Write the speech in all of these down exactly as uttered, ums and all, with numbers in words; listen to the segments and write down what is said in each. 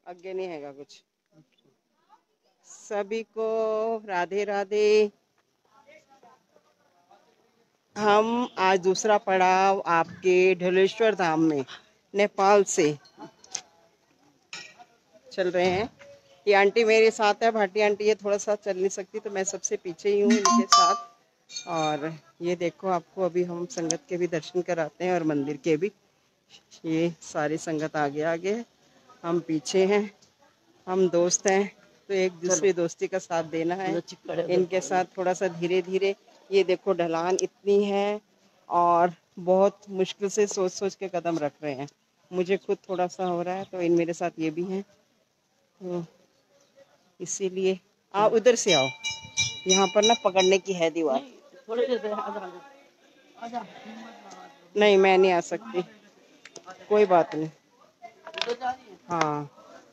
आगे नहीं हैगा कुछ। सभी को राधे राधे। हम आज दूसरा पड़ाव आपके ढोलेश्वर धाम में नेपाल से चल रहे हैं। ये आंटी मेरे साथ है, भाटी आंटी। ये थोड़ा सा चल नहीं सकती तो मैं सबसे पीछे ही हूँ इनके साथ। और ये देखो, आपको अभी हम संगत के भी दर्शन कराते हैं और मंदिर के भी। ये सारी संगत आगे आगे है, हम पीछे हैं। हम दोस्त हैं तो एक दूसरे दोस्ती का साथ देना है। इनके साथ थोड़ा सा धीरे धीरे। ये देखो ढलान इतनी है और बहुत मुश्किल से सोच सोच के कदम रख रहे हैं। मुझे खुद थोड़ा सा हो रहा है तो इन मेरे साथ ये भी हैं, तो इसीलिए आप उधर से आओ। यहाँ पर ना पकड़ने की है दीवार। नहीं, मैं नहीं आ सकती, कोई बात नहीं। हाँ,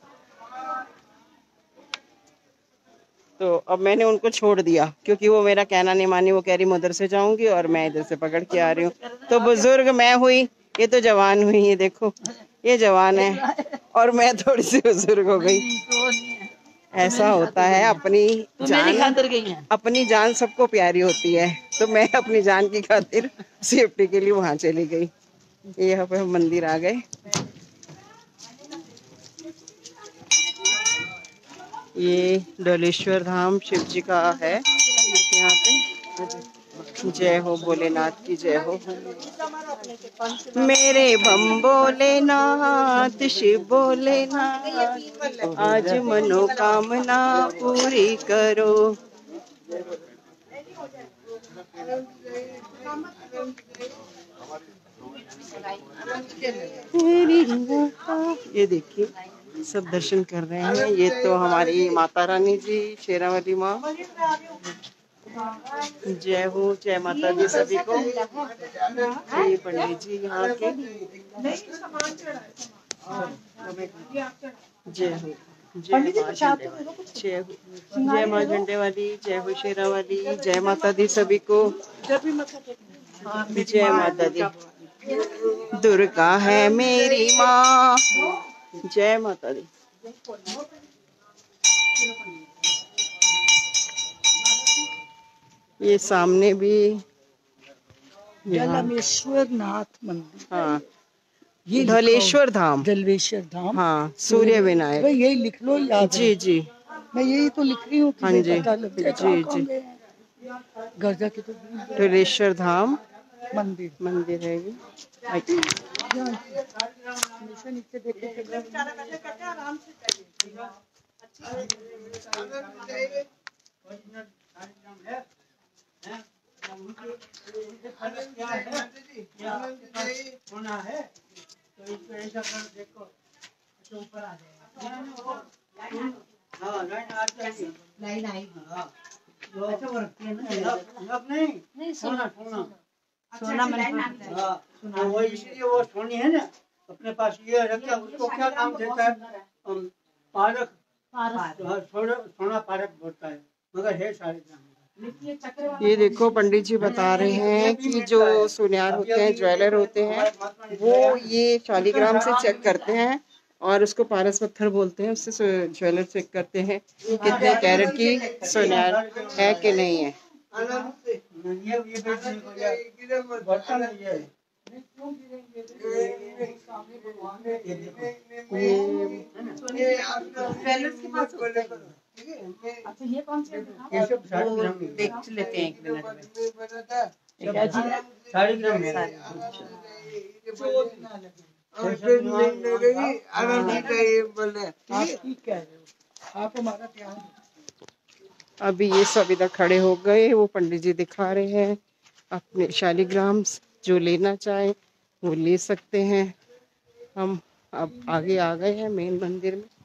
तो अब मैंने उनको छोड़ दिया क्योंकि वो मेरा कहना नहीं मानी। वो कह रही मैं उधर से जाऊंगी और मैं इधर से पकड़ के आ रही हूँ। तो बुजुर्ग मैं हुई, ये तो जवान हुई। ये देखो, ये जवान है और मैं थोड़ी सी बुजुर्ग हो गई। ऐसा होता है, अपनी जान अपनी जान सबको प्यारी होती है। तो मैं अपनी जान की खातिर सेफ्टी के लिए वहां चली गई। यहाँ पे हम मंदिर आ गए। ये ढोलेश्वर धाम शिव जी का है यहाँ पे। जय हो भोलेनाथ की जय हो। मेरे बम भोलेनाथ, शिव भोलेनाथ, आज मनोकामना पूरी करो। ये देखिए, सब दर्शन कर रहे हैं। ये तो हमारी माता रानी जी, शेरावाली माँ। जय हो, जय माता दी सभी को। ये पंडित जी यहाँ के। जय हो, जय माँ झंडे वाली, जय हो, जय माँ झंडे वाली, जय हो शेरावाली, जय माता दी सभी को। जय माता दी। दुर्गा है मेरी माँ, जय माता दी। ये सामने भी जलमेश्वर नाथ मंदिर। हाँ, ये ढोलेश्वर धाम। ढोलेश्वर धाम, हाँ, सूर्य विनायक। यही लिख लो, याद जी जी, मैं यही तो लिख रही हूँ। हाँ जी, जी जी। गर्जा की तो ढोलेश्वर धाम मंदिर मंदिर है ये। नीचे देखे वो इसलिए वो सोनी है ना अपने पास, ये रखा। उसको क्या नाम देता है? पारक। सोना पारक बोलता है, मगर है सारे ग्राम। ये देखो, पंडित जी बता रहे हैं कि जो सुनियार होते हैं, ज्वेलर होते हैं, वो ये शालिग्राम से चेक करते हैं और उसको पारस पत्थर बोलते हैं। उससे ज्वेलर चेक करते हैं कितने कैरेट की सुनियार है कि नहीं है। अच्छा, ये कौन से देख लेते हैं एक मिनट में। अभी ये सब इधर खड़े हो गए। वो पंडित जी दिखा रहे हैं अपने शालिग्राम। जो लेना चाहे वो ले सकते हैं। हम अब आगे आ गए हैं मेन मंदिर में।